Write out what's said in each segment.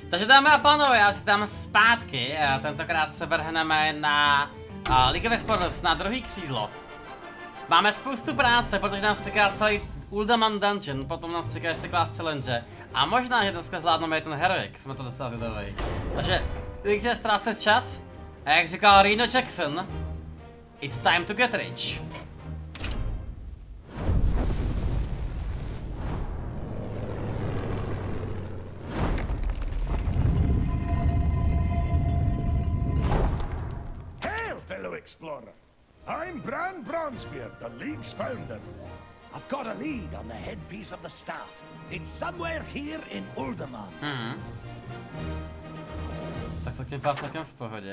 Takže dámy a pánové, já si tam zpátky, tentokrát se vrhneme na League of Explorers, na druhý křídlo. Máme spoustu práce, protože nás čeká celý Uldaman Dungeon, potom nás čeká ještě class challenge a možná, že dneska zvládneme i ten Heroic, jsme to docela zvědaví. Takže, nechtěte ztrácet čas? A jak říkal Reno Jackson, it's time to get rich. Explorer. I'm Bran Bronzebeard, the League's founder. I've got a lead on the headpiece of the staff. It's somewhere here in Uldaman. Tak to tím pár celkem v pohodě.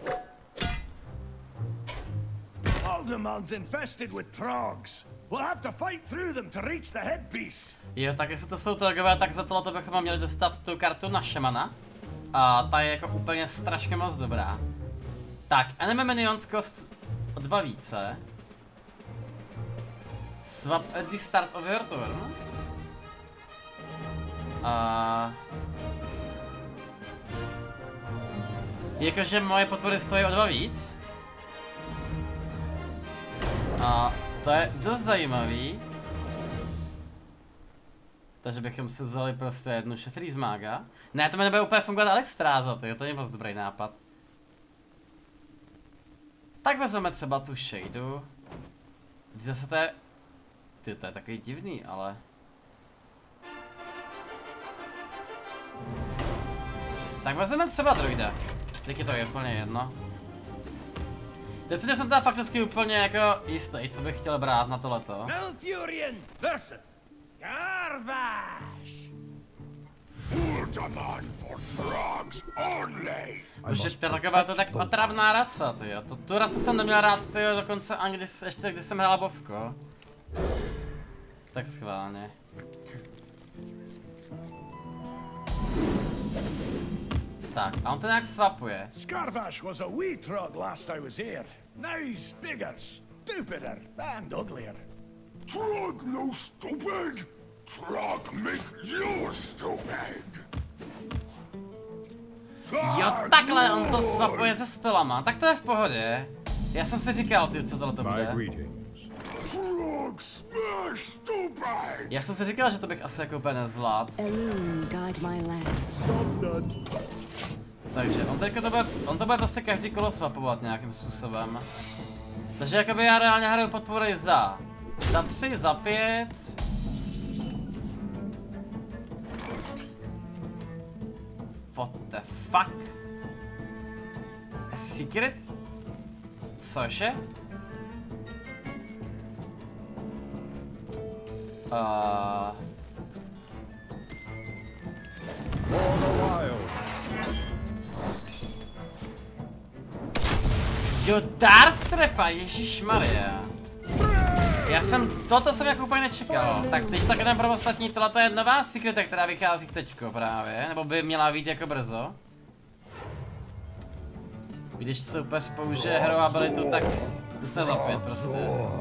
Uldaman's infested with trogs. We'll have to fight through them to reach the headpiece. Jo, tak jestli to jsou trogové, tak za tohle bychom měli dostat tu kartu na šamana. A ta je jako úplně strašně moc dobrá. Tak, enemy minions cost o 2 více. Swap at the start of your turn. Jakože moje potvory stojí o 2 víc. To je dost zajímavý. Takže bychom si vzali prostě jednu freeze maga. Ne, to mi nebude úplně fungovat Alexstráza, to je moc dobrý nápad. Tak vezmeme třeba tu Shadu. Zase to je... to je takový divný, ale... Tak vezmeme třeba druida. Teď je to úplně jedno. Teď si jsem teda fakticky úplně jako jistý, co bych chtěl brát na tohleto. Malfurion versus Scarvash. Uldaman for frogs only. Už to je tak otravná rasa, tyjo. Tu rasu jsem neměl rád, tyjo, dokonce ani ještě když jsem hrál Bovko. Tak schválně. Tak, a on to nějak swapuje. Scarvash was a wee trog last I was here. Now he's bigger, stupider, and uglier. Trog no stupid. Trog make you stupid. Jo, takhle on to swapuje se spelama, tak to je v pohodě. Já jsem si říkal, ty, co tohle to bude. Já jsem si říkal, že to bych asi jako úplně nezvládl. Takže on to bude prostě každý kolo swapovat nějakým způsobem. Takže jakoby já reálně hraju potvory za 3, za 5. What the fuck? A secret? Cože? Jo, Dart Trapa, ježišmarja. Toto jsem jako úplně nečekal. Tak teď tak jdem pro ostatní, tohle je nová secret, která vychází teďko právě, nebo by měla být jako brzo. Když soupeř použije hero abilitu, tak dostane za 5 prostě.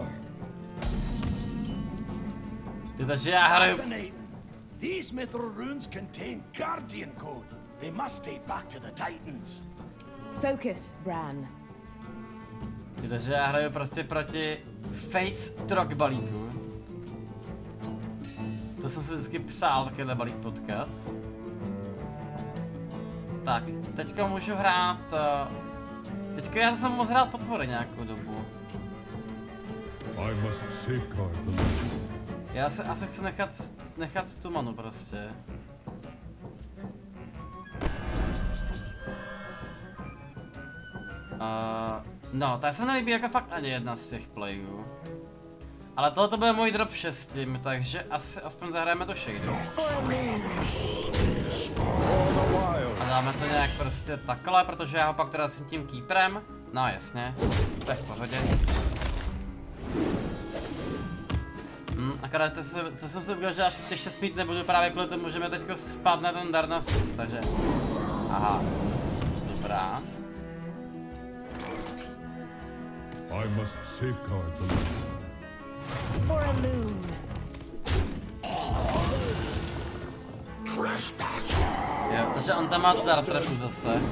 Takže já hraju... These mithril runes contain Guardian code. They must date back to the Titans. Focus, Bran. Takže já hraju prostě proti Face Trog balíku. To jsem si vždycky přál takovýhle balík potkat. Tak, teďka můžu hrát... Teďka já jsem mohl hrát potvory nějakou dobu. Já se asi chci nechat tu manu prostě. No, ta se mi nelíbí jako fakt ani jedna z těch playů. Ale tohle bude můj drop 6, takže asi aspoň zahrajeme to Shadu. A dáme to nějak prostě takhle, protože já ho pak teda jsem tím keeperem. No jasně, to je v pohodě. Akorát to jsem si uvěděl, že až ještě smít nebudu právě kvůli tomu, že mi teďko spadne ten Darnassus, takže... Aha, dobrá. I must safeguard the land. For a loon. Trespasser! Jo, takže on tam má tu dart trapu zase.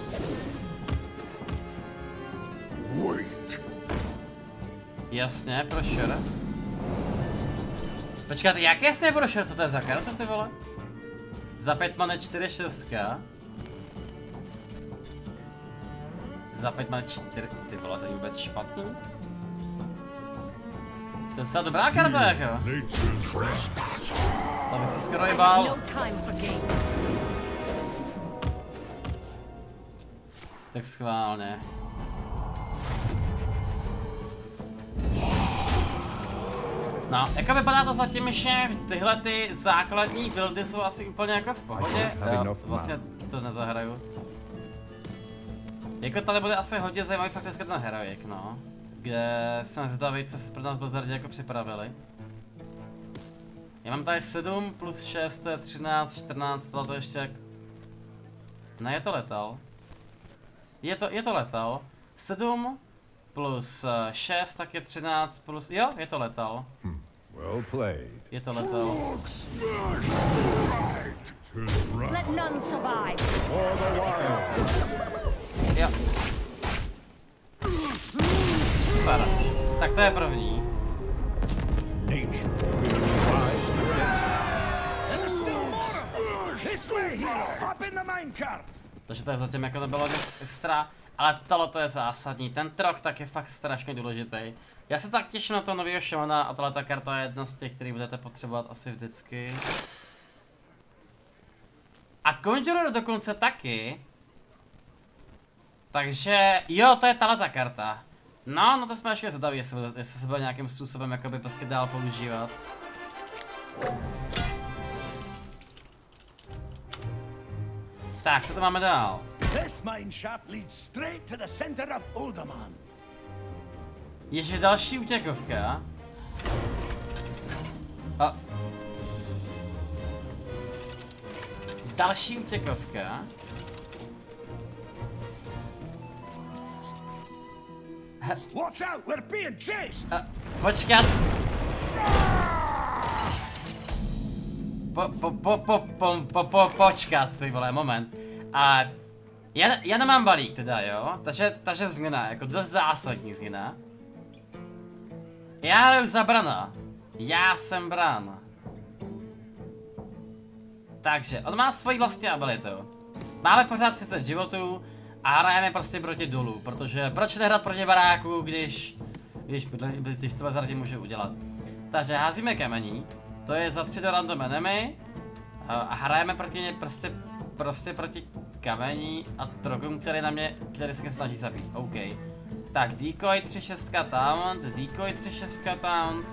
Jasně, prošer. Počkat, jaké se je prošer? Co to je za karta, ty vole? Za 5 máme 4-6. Za 5 máme 4, ty vole, to je vůbec špatný. To je docela dobrá karta, jako. To bych si skoro i bál. Tak schválně. No, jako vypadá to zatím, že tyhle ty základní buildy jsou asi úplně jako v pohodě. Vlastně to nezahraju. Jako tady bude asi hodně zajímavý fakticky ten heroik, no. Kde jsem zvědavý, co se pro nás Blizzardi jako připravili. Já mám tady 7 plus 6, to je 13, 14, ale to ještě jak... Ne, je to letal. Je to letal. 7 plus 6, tak je 13 plus... Jo, je to letal. Well played. Je to letal. Let none survive. Jo. Super. Tak to je první. Takže to je zatím jako nebylo nic extra, ale tohle je zásadní. Ten trok tak je fakt strašně důležitý. Já se tak těším na to nového šamana a tato karta je jedna z těch, který budete potřebovat asi vždycky. A Conjurer dokonce taky. Takže jo, to je tato karta. No to jsme ještě zadaví, jestli se bude nějakým způsobem jakoby prostě dál používat. Tak, co to máme dál? This mine shaft leads straight to the center of Uldaman. Ještě další útěkovka. A... Další útěkovka. Watch out, we're being chased. Počkat. Počkat, ty vole, moment. A já nemám balík teda, jo? Takže změna, jako dost zásadní změna. Já hraju za Brana. Já jsem Bran. Takže, on má svoji vlastní abilitu. Máme pořád 30 životů a hrajeme prostě proti dolu, protože proč nehrát proti baráku, když to Blizzardi může udělat. Takže házíme kamení, to je za 3 do random enemy a hrajeme proti ně prostě proti kamení a trokům, který se snaží zabít. OK. Tak, decoy 3-6 taunt, decoy 3-6 taunt.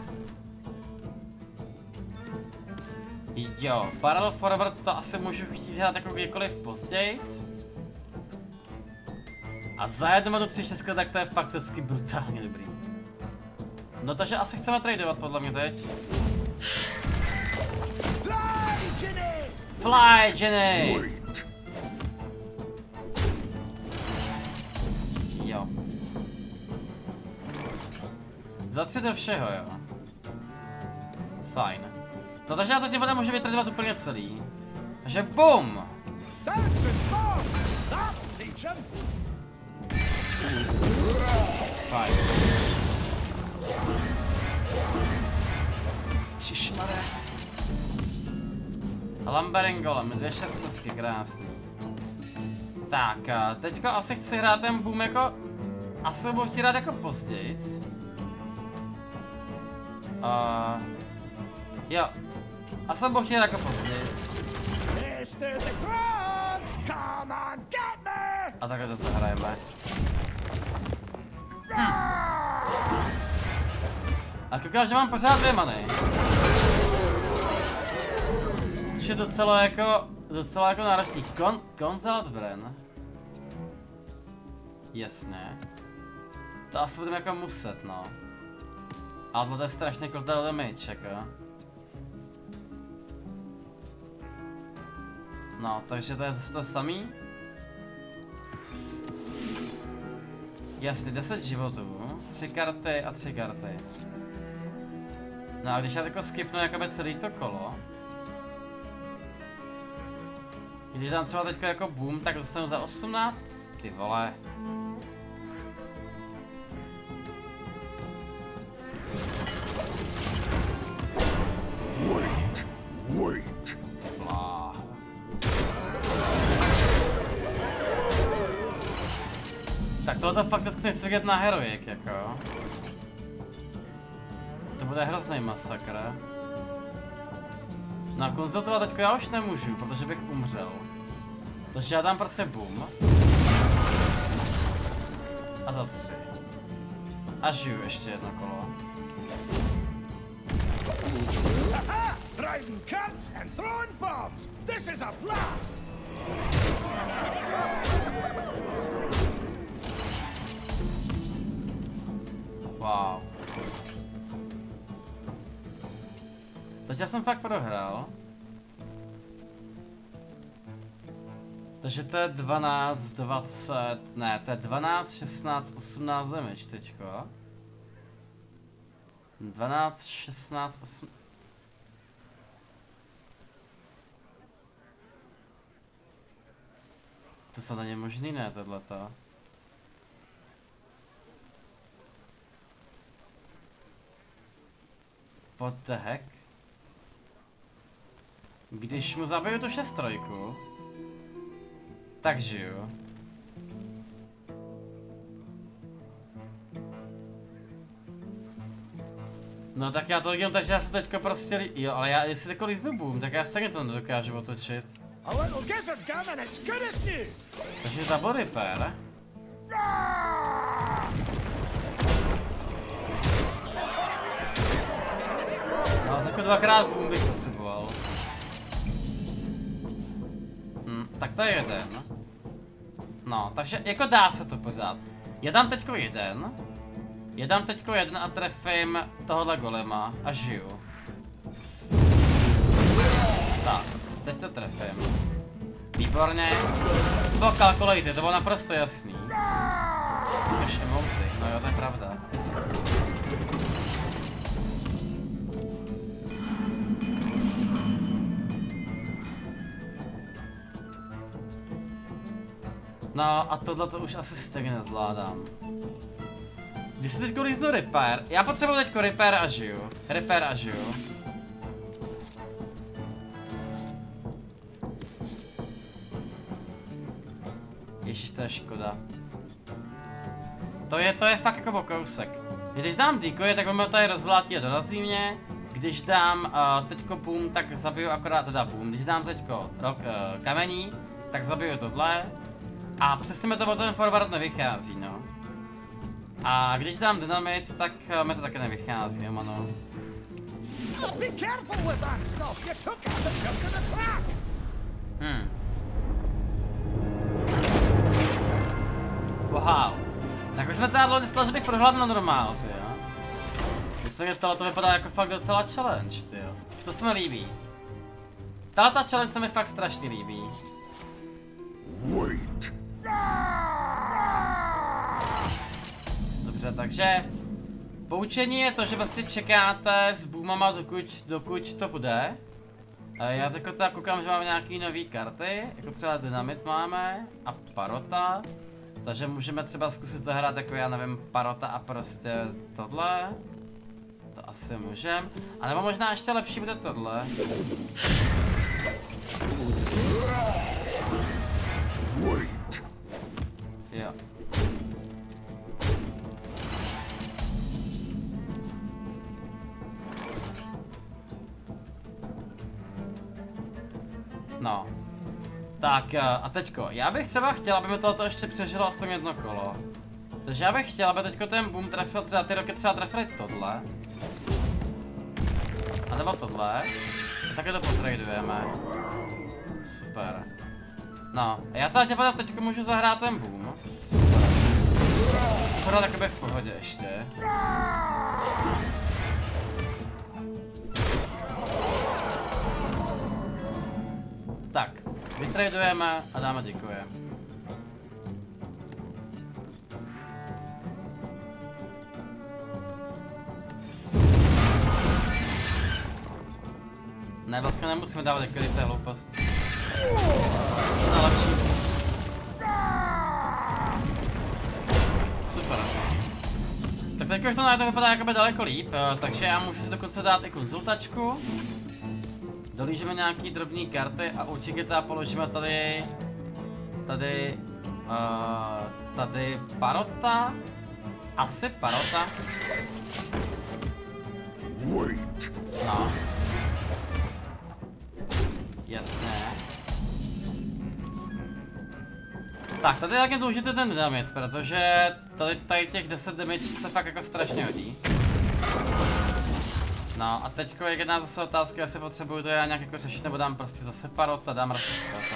Jo, barrel forward to asi můžu chtít hrát jako kdykoliv později. A za jednou do 3-6, tak to je fakticky brutálně dobrý. No takže asi chceme tradovat podle mě teď. Fly, Jenny! Jo. Za 3 do všeho, jo. Fajn. No takže já to tím můžu vytradovat úplně celý. Takže BOOM! Fajn. Šišmare. Lumbering Golem, 2 šestky, krásný. Tak, teďko asi chci hrát ten boom jako... Asi budu chtít hrát jako pozdějc. Jo. Asi budu chtít hrát jako pozdějc. A takhle to zahrajeme. A koukám, že mám pořád 2 many. Což je docela jako náročný. Gonzalad Bren. Jasně. To asi budeme jako muset, no. Ale to je strašně krutá damage, jako. No, takže to je zase to samý. Jasně, 10 životů, 3 karty a 3 karty. No a když já jako skipnu jakoby celý to kolo. Když dám třeba teďka jako boom, tak dostanu za 18? Ty vole. Wait. Tak tohle fakticky chci vidět na heroik, jako. To bude hrozný masakr. No konzultovat teďko já už nemůžu, protože bych umřel. Takže já dám prostě boom. A za 3. A žiju ještě jedno kolo. Riding carts and throwing bombs. This is a blast. Wow. Takže já jsem fakt prohrál. Takže to je 12, 20, ne, to je 12, 16, 18 damage teďko. 12, 16, 8... To snad není možný, ne, tohleto. What the heck? Když mu zabiju tu 6 trojku, tak žiju. No tak já to vidím, takže já se teďko prostě jo, ale já jestli jako líznu boom, tak já stejně to nedokážu otočit. Takže zabor repair. No tak dvakrát boom bych potřeboval. Tak to je jeden. No, takže jako dá se to pořád. Já dám teďko jeden. Já dám teďko jeden a trefím tohohle golema a žiju. Tak, teď to trefím. Výborně. To bylo calculate, to bylo naprosto jasný. Ještě emoty, no jo, to je pravda. No a tohle to už asi stejně nezvládám. Když si teďko líznu repair, já potřebuji teďko repair a žiju. Repair a žiju. Ježiš, to je škoda. To je fakt jako o kousek. Když dám decoy, tak on mě tady rozvlátí a dorazí mě. Když dám teďko boom, tak zabiju akorát teda boom. Když dám teďko kamení, tak zabiju tohle. A přesně mi to o ten forward nevychází, no. A když dám dynamit, tak mi to taky nevychází, jo, no. Wow. Tak už jsme teda dlouho myslel, že bych prohrál na normál, jo. Myslím, že tohle to vypadá jako fakt docela challenge, tyjo. To se mi líbí. Tato challenge se mi fakt strašně líbí. Wait. Dobře, takže poučení je to, že vlastně čekáte s boomama, dokud to bude. Já tako teda koukám, že máme nějaký nový karty, jako třeba dynamit máme a parota. Takže můžeme třeba zkusit zahrát jako já nevím, parota a prostě tohle. To asi můžem. A nebo možná ještě lepší bude tohle. Jo. No. Tak a teďko, já bych třeba chtěl, aby mi tohoto ještě přežilo aspoň jedno kolo. Takže já bych chtěl, aby teďko ten boom trefil, třeba ty roky třeba trefili tohle. A nebo tohle. A taky to potradujeme. Super. No, a já tady potom teďko můžu zahrát ten boom. Super. Super, takoby v pohodě ještě. Tak, vytradujeme a dáme děkujem. Ne, vlastně nemusíme dávat děkuji, to je hloupost. to lepší. Super. Tak teď už to najednou vypadá jakoby daleko líp, takže já můžu si dokonce dát i konzultačku. Dolížeme nějaký drobné karty a určitě teda položíme tady Parota. Asi Parota. No. Jasně. Tak, tady je taky důležitý ten damage, protože tady těch 10 damage se fakt jako strašně hodí. No a teďko je jedna zase otázka, jestli potřebuju to já nějak jako řešit, nebo dám prostě zase Parota, dám Parota.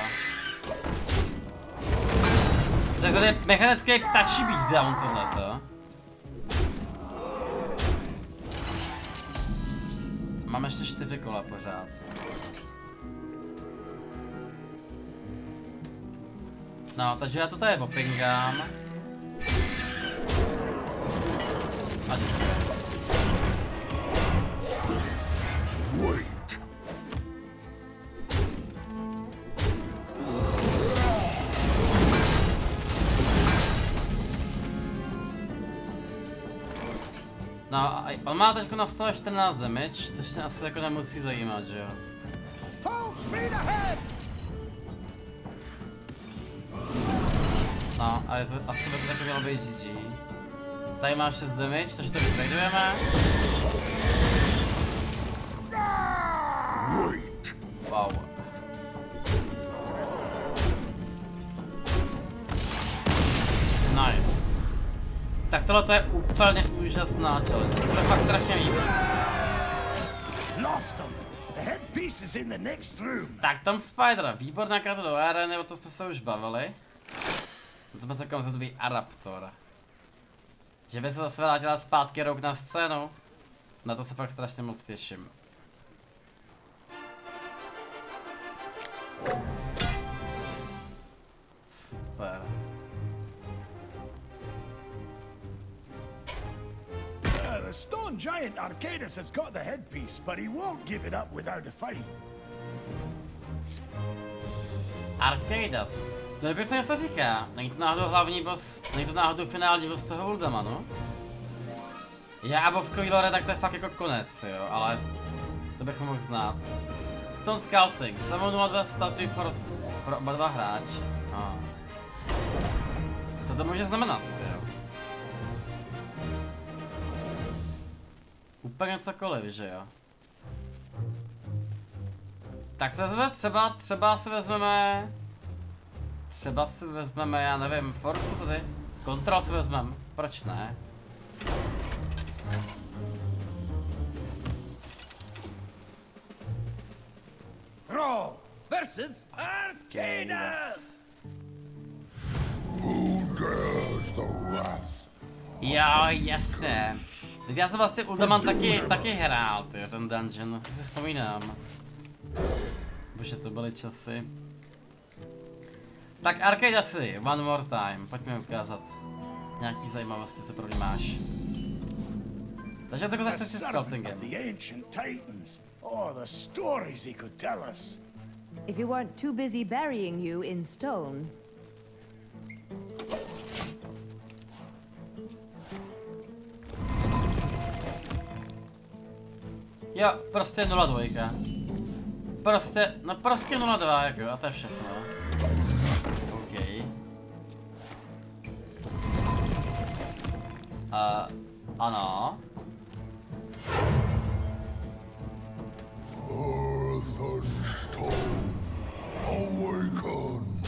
Tak tady je mechanický touchy beatdown tohleto. Mám ještě 4 kola pořád. No, takže já to tady popingám. A no, on má teď na stole 14 damage, což mě asi jako nemusí zajímat, že jo? No, a je to, asi by to taky mělo být GG. Tady má 6 damage, takže to vytradujeme. Wow. Nice. Tak tohle to je úplně úžasná challenge, to se to fakt strašně líbí. Tak Tom Spider, výborná karta do areny, o to jsme se už bavili. To jsme se konzultují a Raptor. Že by se zase vrátila zpátky rok na scénu. Na to se fakt strašně moc těším. Super. The stone giant Arcadus has got the headpiece, but he won't give it up without a fight. Arcadus. To je co něco říká. Není to náhodou hlavní boss, není to náhodou finální boss toho Uldamanu? Já Vovkový lore, tak to je fakt jako konec, jo, ale to bychom mohl znát. Stone Scouting, Summon 02 statue pro oba dva hráče. No. Co to může znamenat, jo? Úplně cokoliv, že jo? Tak se vezme třeba si vezmeme, já nevím, Force tady. Control si vezmeme, proč ne? Roll versus Arcadus! Who dares the wrath? Jo, jasně. Teď já jsem vlastně Uldaman taky hrál, tyjo, ten dungeon, to si vzpomínám. Bože, to byly časy. Tak Arcadusy, one more time, pojďme ukázat nějaký zajímavosti, co pro mě máš. Takže to začne si scoutingem. If you weren't too busy burying you in stone. Jo, prostě 0-2. Prostě 0-2, jako, a to je všechno. OK. Ano. Earth and stone, awaken.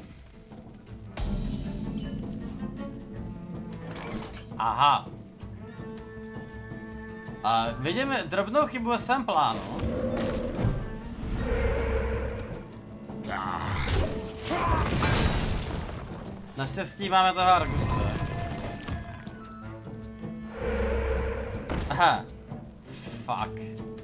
Aha. Vidíme drobnou chybu ve svém plánu. Naštěstí máme toho Arguse. Aha. Fuck.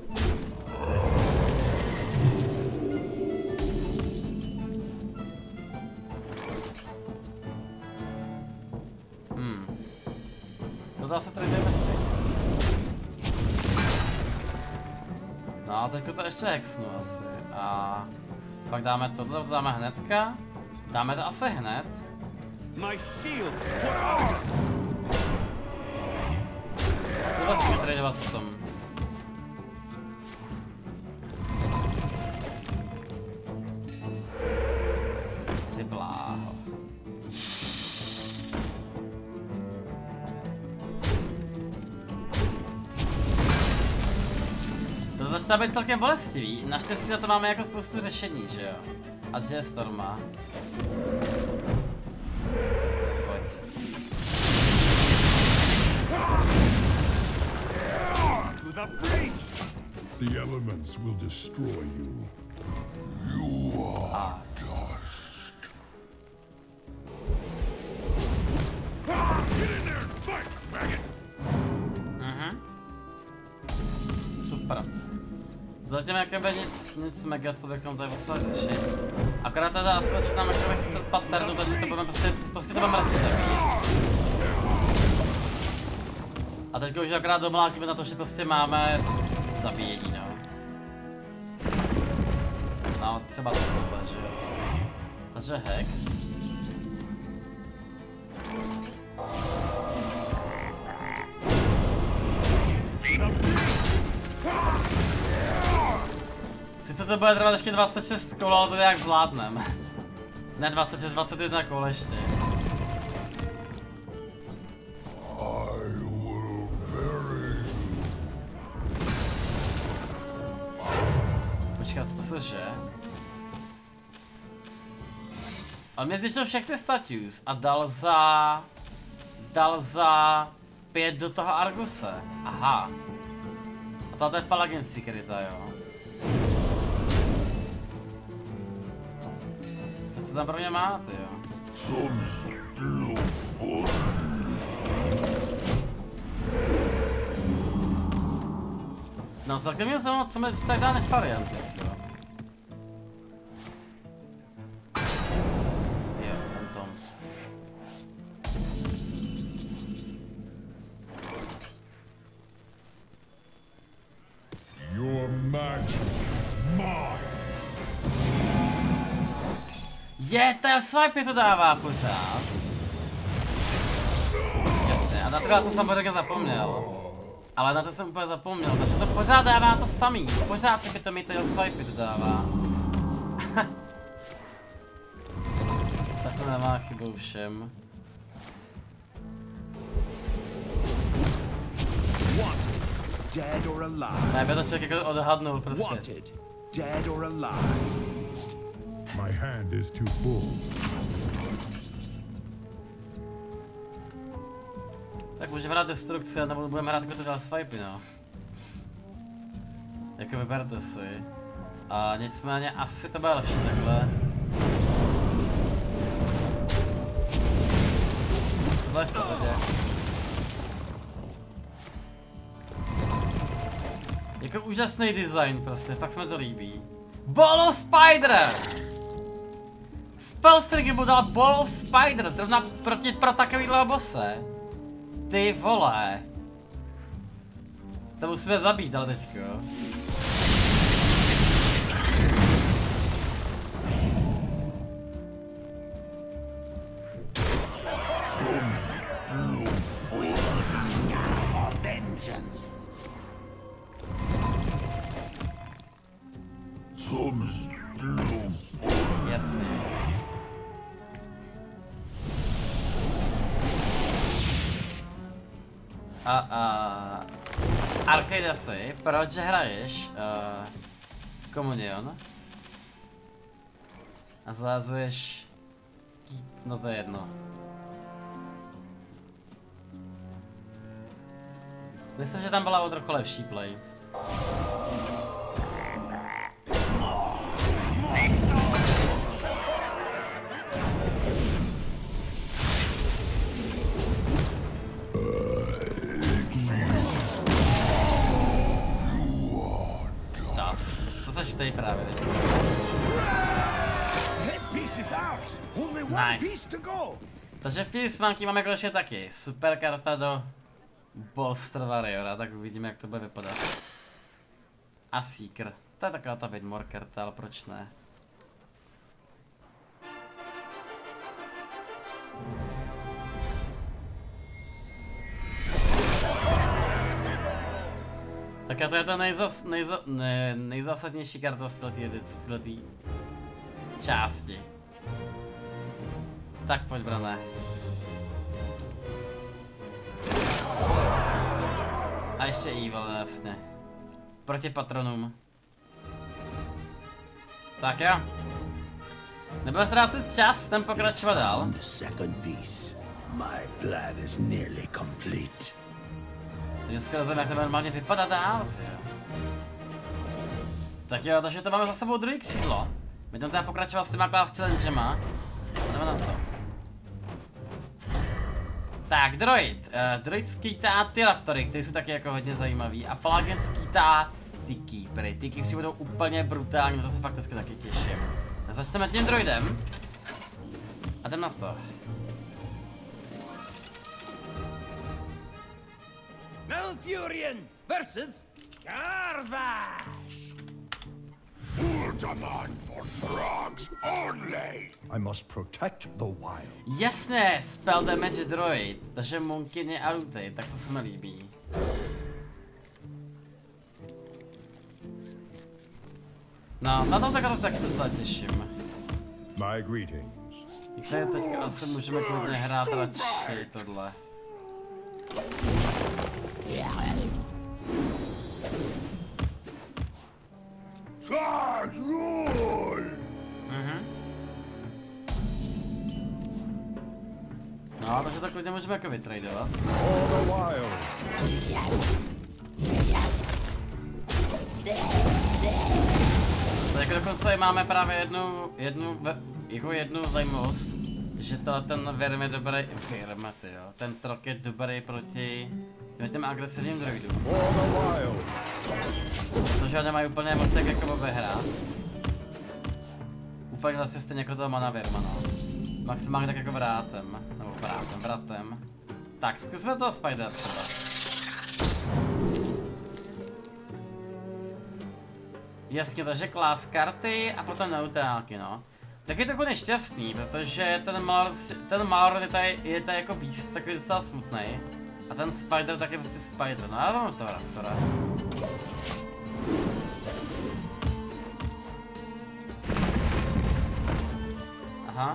To asi tady jdeme stejně. No a teďko to ještě hexnu asi. A pak dáme tohle, to dáme hnedka. Dáme to asi hned. Co vlastně tradovat potom? Ty bláho. To začíná být celkem bolestivý. Naštěstí za to máme jako spoustu řešení, že jo? A že je Storma. Pojď. The elements will destroy you. You are dust. Get in there and fight, maggot! Super. Zatím jakoby nic mega, co bychom tady museli řešit. Akorát teda asi začínám jakoby chytat patternu, takže to budeme prostě to budeme radši zabít. A teďka už akorát domlátíme na to, že prostě máme zabíjení, no. No, třeba tohle, že jo. Takže Hex. Sice to bude trvat ještě 26 kol, ale to nějak zvládneme. Ne 26, 21 kol ještě. Počkat, cože? On mě zničil všechny status a dal za 5 do toho Arguse. Aha. A tohle je Paladin Securita, jo. Co tam pro mě máte, jo? No celkem mě zajímalo, co mi tak dá varianty, jo. Jo, ten tom. Your magic is mine. Tail swipe to dává pořád. Jasně, a na to já jsem samozřejmě zapomněl. Ale na to jsem úplně zapomněl, takže to pořád dává to samý. Pořád taky to mi tail swipe to dává. Tak to nemá chybu všem. Dead or alive. Ne, by to člověk jako odhadnul prostě. Wanted. Dead or alive. My hand is too full. Tak můžeme hrát destrukci, nebo budeme hrát jako ty dál swipey, no. Jako vyberte si. A nicméně asi to bude lepší takhle. Tohle je v pohodě. Jako úžasný design prostě, tak se mi to líbí. Ball of Spiders! Spellstring mu dal Ball of Spiders, zrovna pro takovýhle bosse. Ty vole. To musíme zabít, ale teďko. Jasně. Arcadasy, proč hraješ Communion? A zázuješ... No to je jedno. Myslím, že tam byla o trochu lepší play. To začítají právě teď. Nice. Takže v té smánky máme konečně taky super karta do Bolster Warriora, tak uvidíme, jak to bude vypadat. A Seeker. To je taková ta Widmore karta, ale proč ne? a to je ta nejzásadnější karta z této části. Tak pojď, brané. A ještě Evil, jasně. Proti patronům. Tak jo. Nebude ztrácet čas, ten pokračovat dál. Teď dneska rozumím, jak to normálně vypadá dál, jo. Tak jo, takže to máme za sebou druhý křídlo. My jdeme teda pokračovat s těma class challengema. Jdeme na to. Tak, droid. Droid skýtá ty raptory, které jsou taky jako hodně zajímavý. A Pelagian skýtá ty keepery. Ty keepery budou úplně brutální, na to se fakt taky těším. Tak začneme tím droidem. A jdem na to. Malfurion versus Scarvash. Uldaman for frogs only. I must protect the wild. Jasně, spell damage droid, takže Monkyně a Ruty, tak to se mi líbí. No, na tom takhle se taky docela těším. My greetings. Jak se teďka asi můžeme klidně hrát radši tohle. No, takže to klidně můžeme jako vytradovat. For the wild. Tak dokonce máme právě jednu zajímavost, že ten Wyrm je dobrý, ten Trok je dobrý proti těm agresivním droidům. For the wild. Protože nemají úplně moc jak jako hrát. Úplně vlastně stejně jako toho mana Wyrma, no. Maximálně tak jako vratem. Tak, zkusme toho Spidera třeba. Jasně, takže class karty a potom neutrálky, no. Tak je trochu nešťastný, protože ten Maur je tady jako beast, takový docela smutný. A ten Spider tak je prostě Spider, no já mám toho Raptora. Aha.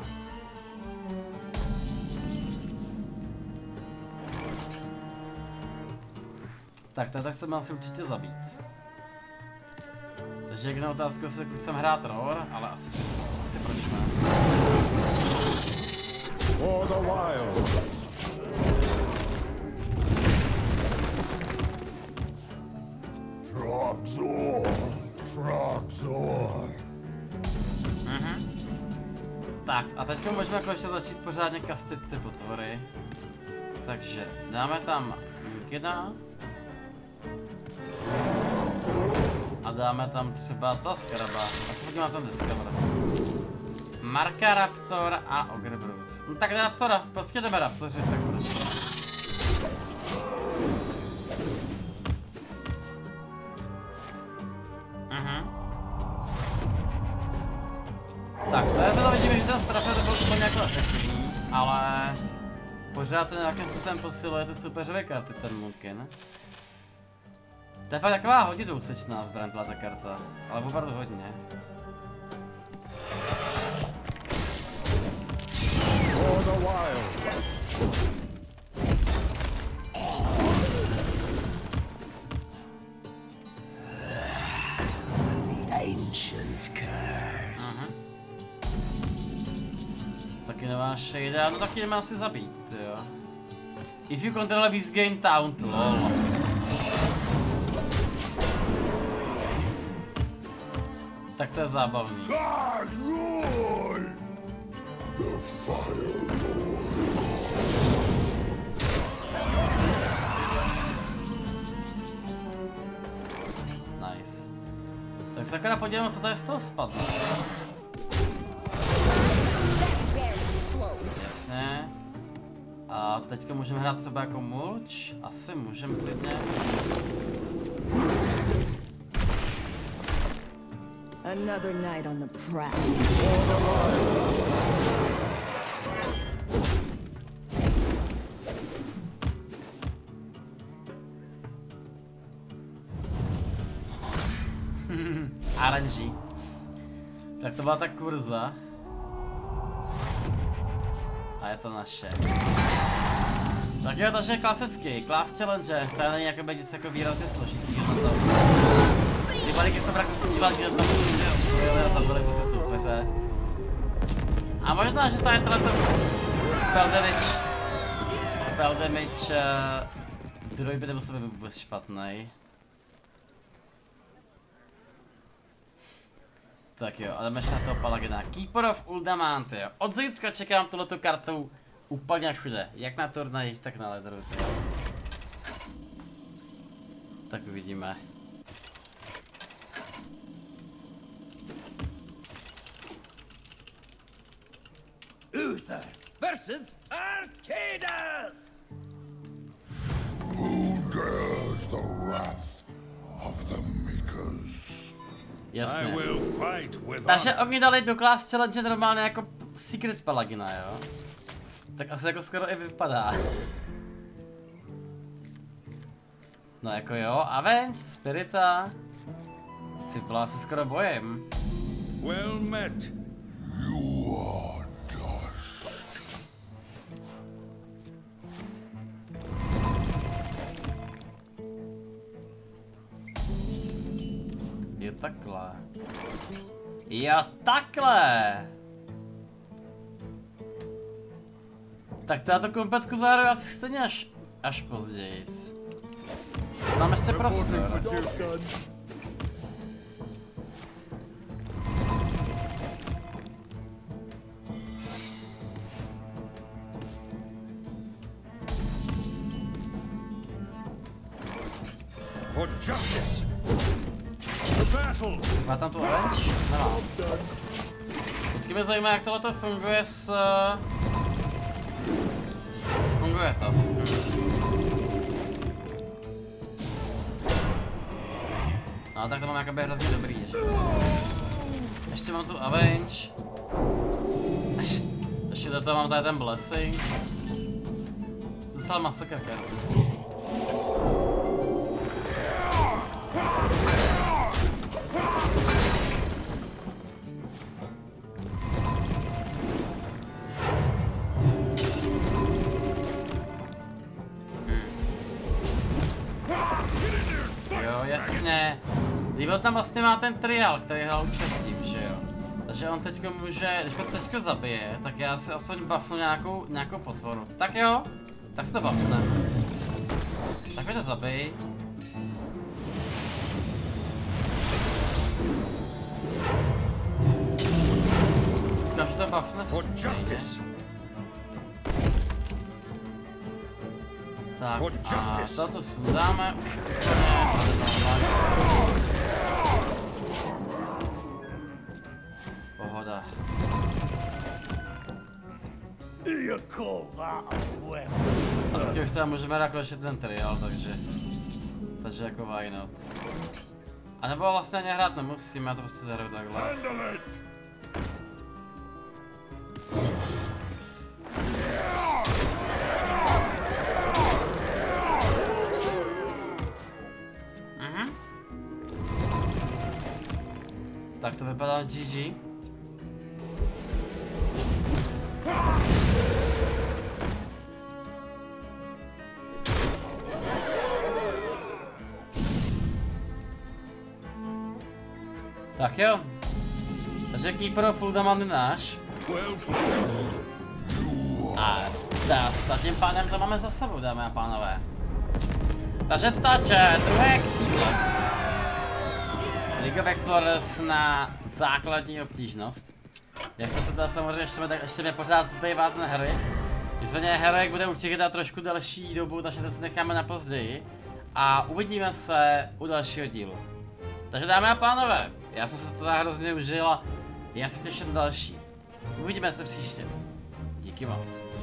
Tak to chceme asi určitě zabít. Takže jak na otázku se chcem hrát Roar, ale asi proč ne. For the wild. Frogzor. Tak a teďka můžeme jako ještě začít pořádně kastit ty potvory. Takže dáme tam Mukina. A dáme tam třeba to Scaraba. Asi podívám na ten Discover. Marka Raptor a Ogre Brute. No tak Raptora, prostě jdeme Raptoři, tak proč. Tak, to vidíme, že ten Strafer byl úplně jako efektivní, ale pořád to nějakým způsobem posiluje ty superové karty, ten Mukin. To je fakt taková hodně dvousečná zbraň, ta karta, ale opravdu hodně. For the wild. The ancient curse. Taky nová shade, no taky jdeme asi zabít, jo. If you control a beast gain taunt, lol. Tak to je zábavný. Nice. Tak se akorát podívám, co tady z toho spadlo. Jasně. A teďka můžeme hrát třeba jako mulč? Asi můžeme klidně. Another night on the prowl. To byla ta kurza. A je to naše. Tak jo, takže klasický, class challenge, to není jakoby nic jako výrazně složitý, ty balíky jsem prakticky díval, kde tam si osvojili a zabili prostě soupeře. A možná, že tady tohleto spell damage druhý by nemusel být vůbec špatný. Tak jo, ale jdeme na toho Paladina. Keeper of Uldamant, jo. Od zítřka čekám tohleto kartou úplně všude. Jak na turnajích, tak na ledru. Tak uvidíme. Uther versus Arcadus! Who dares the wrath of the Makers? Jasně. Fight Takže oni dali do class challenge normálně jako secret Paladina, jo? Tak asi jako skoro i vypadá. No jako jo, Avenge, Spirita. Cipla se skoro bojím. well met. You are dust. Jo takhle. Jo takhle. Tak táto kompetku zahraju asi stejně až později. Mám ještě prostor. For justice. For battle. Má tam tu Avenge? Nemá. Vždycky mě zajímá, jak tohleto funguje s... Funguje to. No tak to mám jakoby hrozně dobrý, že? Ještě mám tu Avenge. Ještě do toho mám tady ten Blessing. Docela masakr kart. Jasně. Líbil tam vlastně má ten trial, který hrál předtím, že jo. Takže on teďko může, když ho teďko zabije, tak já si aspoň buffnu nějakou potvoru. Tak jo, tak si to buffne. Tak mi to zabij. Říkám, že to buffne stejně. Tak a toto sundáme už úplně. Pohoda. A teď už teda můžeme nakončit ten trial, takže jako why not. A nebo vlastně ani hrát nemusíme, já to prostě zahraju takhle. Tak to vypadá GG. Tak jo. Takže Keeper of Uldamant je náš. A tím pádem to máme za sebou, dámy a pánové. Takže druhé křídlo. League of Explorers na základní obtížnost. Jak se teda samozřejmě ještě mě pořád zbývá ten hry. Nicméně herek bude určitě dát trošku delší dobu, takže teď si necháme na později. A uvidíme se u dalšího dílu. Takže dámy a pánové, já jsem se to hrozně užil a já se těším další. Uvidíme se příště. Díky moc.